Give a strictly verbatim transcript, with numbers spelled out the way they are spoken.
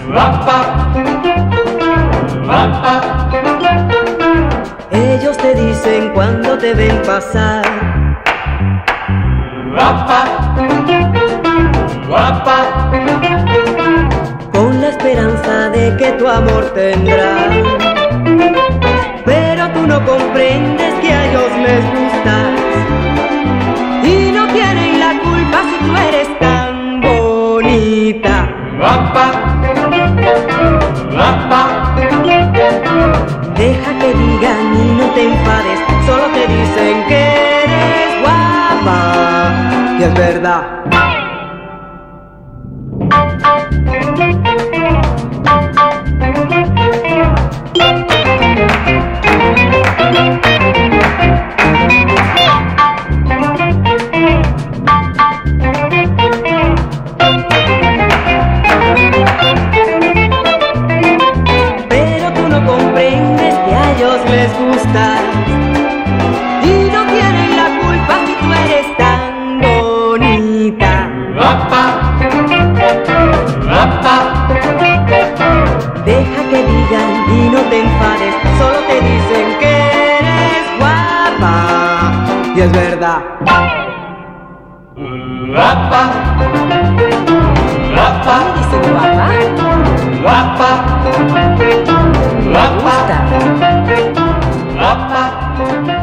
Guapa, guapa. Ellos te dicen cuando te ven pasar. Guapa, guapa. Con la esperanza de que tu amor tendrá. Pero tú no comprendes que a ellos les gustas y no tienen la culpa si tú eres tan bonita. Guapa, guapa. Deja que digan y no te enfades, solo te dicen que eres guapa. Y es verdad. Pero tú no comprendes que a ellos les gusta y no tienen la culpa si tú eres tan bonita. Guapa, guapa. Deja que digan y no te enfades, solo te dicen que eres guapa. Y es verdad. Guapa, guapa. ¿Me dicen guapa? Guapa, Me guapa. gusta. Guapa.